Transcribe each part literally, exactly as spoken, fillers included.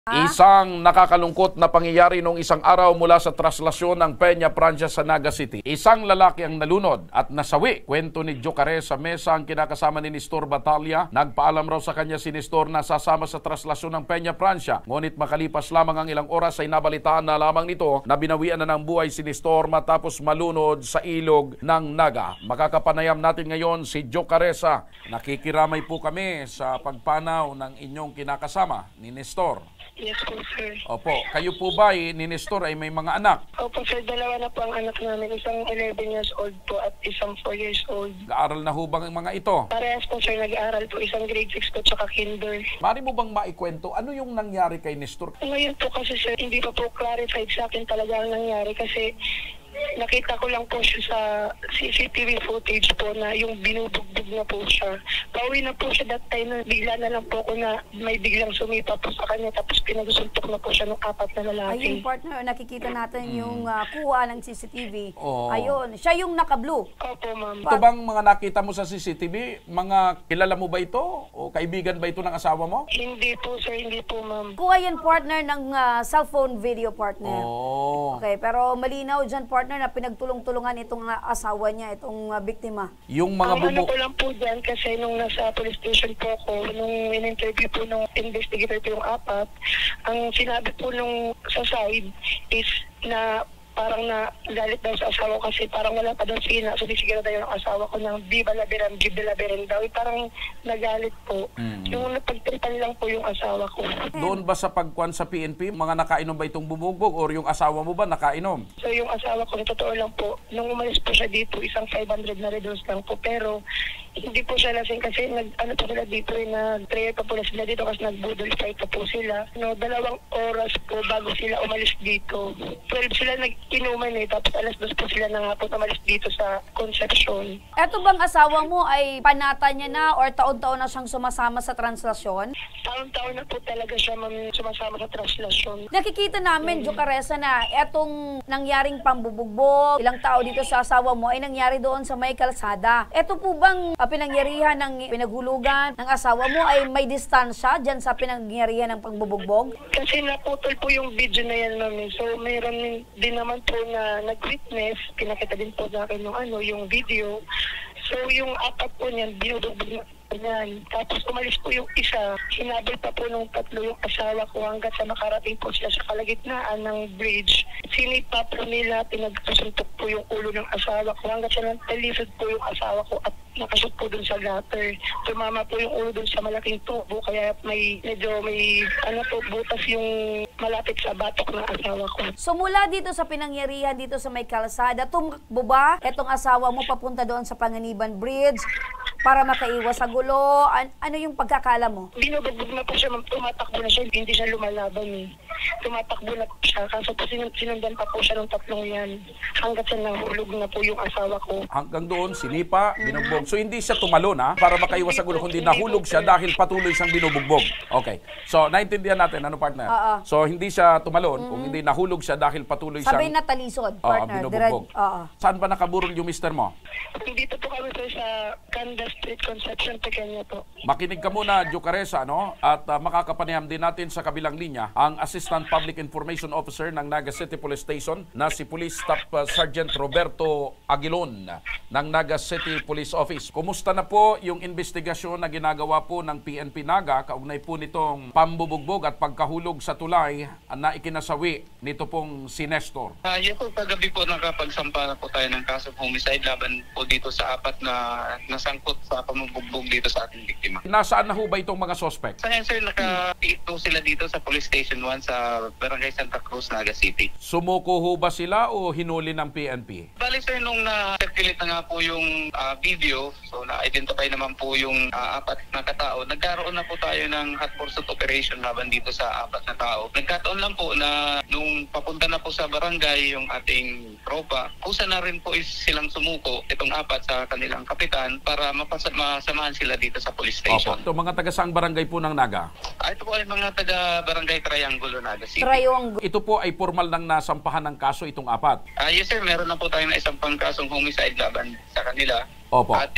Isang nakakalungkot na pangyayari noong isang araw mula sa traslasyon ng Peña Francia sa Naga City. Isang lalaki ang nalunod at nasawi. Kwento ni Jocare sa mesa ang kinakasama ni Nestor Batalla. Nagpaalam raw sa kanya si Nestor na sasama sa traslasyon ng Peña Francia. Ngunit makalipas lamang ang ilang oras ay nabalitaan na lamang nito na binawian na ng buhay si Nestor matapos malunod sa ilog ng Naga. Makakapanayam natin ngayon si Jocare. Nakikiramay po kami sa pagpanaw ng inyong kinakasama ni Nestor. Yes po, sir. Opo. Kayo po ba eh, ni Nestor ay may mga anak? Opo, sir. Dalawa na po ang anak namin. Isang eleven years old po at isang four years old. Nag-aaral na hubang ang mga ito? Parehas po, sir. Nag-aaral po. Isang grade six po tsaka kinder. Mari mo bang maikwento ano yung nangyari kay Nestor? Ngayon po kasi, sir, hindi pa po clarified sa akin talaga ang nangyari kasi nakita ko lang po siya sa C C T V footage po na yung binubugbog na po siya. Pauwi na po siya that time na bigla na lang po ako na may biglang sumipa po sa kanya tapos pinagsuntok na po siya ng apat na lalaki. Ayun, partner, nakikita natin yung uh, kuha ng C C T V. Oh. Ayun, siya yung naka-blue. Opo, ma'am. Ito bang mga nakita mo sa C C T V? Mga kilala mo ba ito? O kaibigan ba ito ng asawa mo? Hindi po, sir. Hindi po, ma'am. Kuha yan, partner, ng uh, cellphone video, partner. Oh. Okay, pero malinaw dyan, partner, na pinagtulong-tulungan itong uh, asawa niya, itong uh, biktima. Yung mga Ang ano bubu... ko lang po dyan kasi nung nasa police station po ako, nung in-interview po nung investigator po yung apat, ang sinabi po nung sa side is na parang na galit daw sa asawa ko kasi parang wala pa daw sina. So, sisiguro daw yung asawa ko ng Viva Labiran, Viva Labiran daw. Parang nagalit po. Mm. Yung napagtripan lang po yung asawa ko. Doon ba sa pagkuan sa P N P, mga nakainom ba itong bumugbog or yung asawa mo ba nakainom? So, yung asawa ko, totoo lang po, nung umalis po siya dito, isang five hundred na reduce lang po. Pero, hindi po siya lasing kasi nag, ano po sila dito, eh, nag-prayer pa po na sila dito kasi nag-budol fight pa po sila. No, dalawang oras po bago sila umalis dito. twelve sila nag-inuman eh, tapos alas dos po sila na nga po umalis dito sa Concepcion. Eto bang asawa mo ay panata niya na or taon-taon na siyang sumasama sa translasyon? Taon-taon na po talaga siya, ma'am, sumasama sa translasyon. Nakikita namin, mm. Jocare, na etong nangyaring pambubugbog, ilang tao dito sa asawa mo ay nangyari doon sa may kalsada. Eto po bang uh, pinangyarihan ng pinaghulugan ng asawa mo ay may distansya dyan sa pinangyarihan ng pangbubugbog? Kasi naputol po yung video na yan, ma'am. So, mayroon din naman po na nag-witness, pinakita din po sa akin yung, ano, yung video. So, yung apat po niyan, binubugbog na yan. Tapos umalis po yung isa, hinabol pa po nung tatlo yung asawa ko hanggang sa makarating po sila sa kalagitnaan ng bridge. Sinipa po nila, pinagkasuntok po yung ulo ng asawa ko hanggang sa nantalisod po yung asawa ko at nakashoot po dun sa gutter. Tumama po yung ulo dun sa malaking tubo kaya may medyo may ano po butas yung malapit sa batok ng asawa ko. So mula dito sa pinangyarihan dito sa may kalsada, tumakbo ba etong asawa mo papunta doon sa Panganiban Bridge para makaiwas sa gulo? An- ano yung pagkakala mo? Binubugbog na po siya, tumatakbo na siya, hindi siya lumalaban eh. Tumatakbo na po siya, kaso po sin- sinundan pa po siya ng tatlong yan. Hanggat sa nahulog na po yung asawa ko. Hanggang doon, sinipa, binugbog. So hindi siya tumalon ha, para makaiwas sa gulo, kundi nahulog siya dahil patuloy siyang binubugbog. Okay. So naintindihan natin, ano partner? Uh-uh. So hindi siya tumalon, mm-hmm. kung hindi nahulog siya dahil patuloy siyang... Sabay na talisod, Oo, partner. binubugbog. Uh-uh. Saan ba nakaburol yung mister mo? Dito po kami sir sa Canda Street, Concepcion, Pequeña po. Makinig ka muna, Jocare, no? At uh, makakapanayam din natin sa kabilang linya ang Assistant Public Information Officer ng Naga City Police Station na si Police Staff uh, Sergeant Roberto Aguilon ng Naga City Police Office. Kumusta na po yung investigasyon na ginagawa po ng P N P Naga kaugnay po nitong pambubugbog at pagkahulog sa tulay na ikinasawi nito pong si Nestor? Uh, yun po, kagabi po nakapagsampa na po tayo ng kaso homicide laban po dito sa apat na nasangkot sa pambubugbog dito sa ating biktima. Nasaan na ho ba itong mga suspect? Sa ngayon sir, naka-piit po sila dito sa Police Station one sa Barangay Santa Cruz, Naga City. Sumuko ho ba sila o hinuli ng P N P? Bali sir, nung na-circulate na nga po yung uh, video, so na-identify naman po yung uh, apat na katao, nagkaroon na po tayo ng hot pursuit operation laban dito sa apat na tao. Nagkataon lang po na nung papunta na po sa barangay yung ating tropa, kusa na rin po is silang sumuko, itong apat sa kanilang kapitan para mapasa- masamahan sila dito sa police station. Opo. Ito mga taga-saang barangay po ng Naga? Ah, ito po ay mga taga-barangay Triangulo, Naga City. Triangle. Ito po ay formal nang nasampahan ng kaso itong apat? Ah, yes sir, meron na po tayo na isang pangkasong homicide laban sa kanila. Opo. At tina-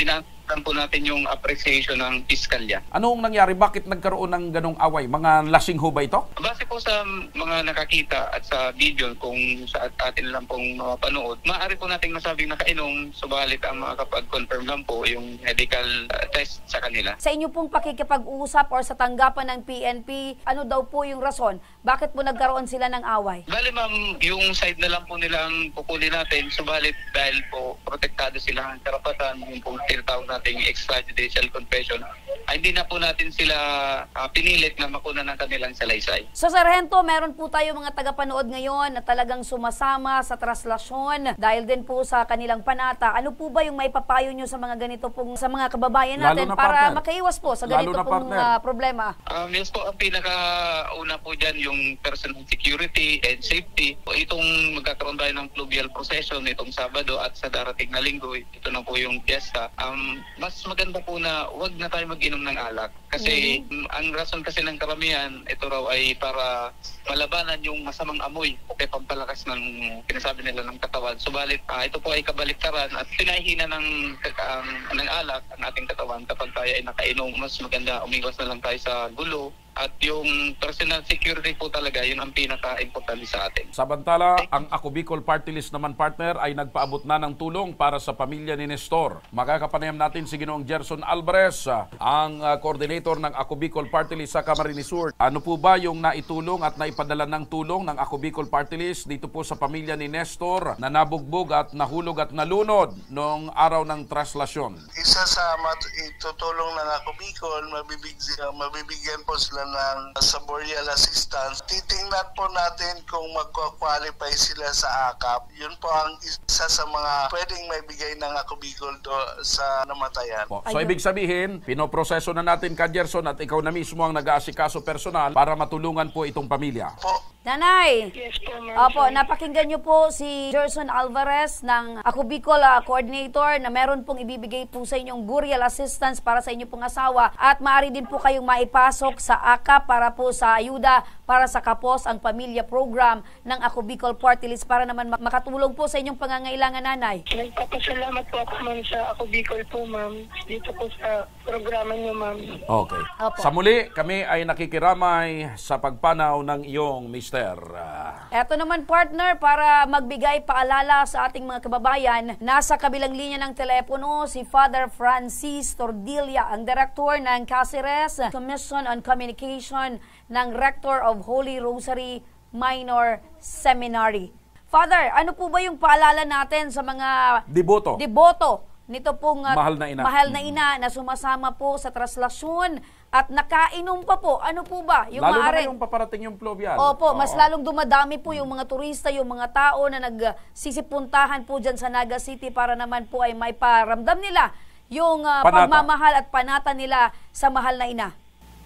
lang po natin yung appreciation ng piskalya. Anong nangyari? Bakit nagkaroon ng ganong away? Mga lasing ho ba ito? Base po sa mga nakakita at sa video kung sa atin lang pong mapanood, maaari po nating masabing nakainom, subalit ang makakapag-confirm lang po yung medical uh, test sa kanila. Sa inyo pong pakikipag-usap or sa tanggapan ng P N P, ano daw po yung rason? Bakit po nagkaroon sila ng away? Bali ma'am, yung side na lang po nilang pupuli natin, subalit dahil po protektado sila ng karapatan, yung pong tinatawag nating extrajudicial confession, ay hindi na po natin sila uh, pinilit na makuna ng kanilang salaysay. So Sargento, meron po tayo mga tagapanood ngayon na talagang sumasama sa traslasyon dahil din po sa kanilang panata. Ano po ba yung may papayo nyo sa mga ganito pong sa mga kababayan natin Lalo na, para partner. makaiwas po sa Lalo ganito na, pong partner. uh, problema? Um, yes po, ang pinakauna po dyan yung personal security and safety. Itong magkakaroon tayo ng fluvial procession itong Sabado at sa darating na linggo, ito na po yung fiesta. Um, mas maganda po na wag na tayo mag-inom ng alak. Kasi mm-hmm. ang rason kasi ng karamihan, ito raw ay para malabanan yung masamang amoy o kaya pampalakas ng pinasabi nila ng katawan. Subalit, uh, ito po ay kabaliktaran at pinahihina ng, um, ng alak ang ating katawan kapag tayo ay nakainom. Mas maganda umiwas na lang tayo sa gulo. At yung personal security po talaga, yun ang pinaka-importante sa atin. Samantala, ang Ako Bicol Party List naman, partner, ay nagpaabot na ng tulong para sa pamilya ni Nestor. Makakapanayam natin si Ginoong Gerson Alvarez, ang uh, coordinator ng Ako Bicol Party List sa Camarines Sur. Ano po ba yung naitulong at naipadala ng tulong ng Ako Bicol Party List dito po sa pamilya ni Nestor na nabugbog at nahulog at nalunod noong araw ng traslasyon? Isa sa mat- itutulong ng Ako Bicol, mabibig, mabibigyan po sila ng saborial assistance. Titingnan po natin kung magka-qualify sila sa A K A P. Yun po ang isa sa mga pwedeng maibigay ng Ako Bicol do sa namatayan. Po. So ibig sabihin, pinoproseso na natin ka Gerson at ikaw na mismo ang nag-aasikaso personal para matulungan po itong pamilya. Po. Nanay! Yes po, ma'am. Opo, napakinggan nyo po si Gerson Alvarez ng Ako Bicol uh, Coordinator na meron pong ibibigay po sa inyong burial assistance para sa inyong pong asawa at maaari din po kayong maipasok sa A K A P para po sa ayuda para sa Kapos ang Pamilya Program ng Ako Bicol Party List para naman makatulong po sa inyong pangangailangan, Nanay. Nagpapasalamat po ako, ma'am, sa Ako Bicol po, ma'am. Dito po sa programa niyo, ma'am. Okay. Opo. Sa muli, kami ay nakikiramay sa pagpanaw ng iyong mister. Uh, Eto naman, partner, para magbigay paalala sa ating mga kababayan, nasa kabilang linya ng telepono si Father Francis Tordilla, ang director ng Cáceres Commission on Communication ng Rector of Holy Rosary Minor Seminary. Father, ano po ba yung paalala natin sa mga Deboto. deboto nito pong uh, Mahal na ina. mahal na ina na sumasama po sa traslasyon at nakainom pa po? Ano po ba yung Lalo maaaring- na yung paparating yung fluvial. Opo, Oo. mas lalong dumadami po yung mga turista, yung mga tao na nagsisipuntahan po dyan sa Naga City para naman po ay may paramdam nila yung uh, Panata. pagmamahal at panata nila sa mahal na ina.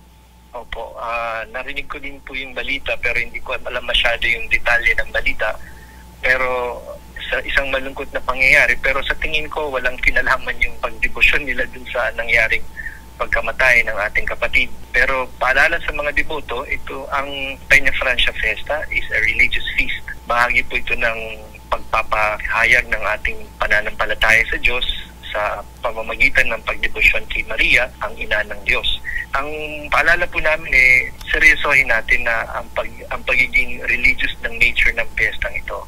Opo, ah, narinig ko din po yung balita pero hindi ko alam masyado yung detalye ng balita. Pero sa isang malungkot na pangyayari, pero sa tingin ko walang kinalaman yung pagdebosyon nila dun sa nangyaring pagkamatay ng ating kapatid. Pero paalala sa mga deboto, ito ang Peña Francia Fiesta is a religious feast. Bahagi po ito ng pagpapahayag ng ating pananampalataya sa Diyos sa pamamagitan ng pagdebosyon kay Maria, ang ina ng Diyos. Ang paalala po namin eh, seryosohin natin na ang, pag, ang pagiging religious ng nature ng piyestang ito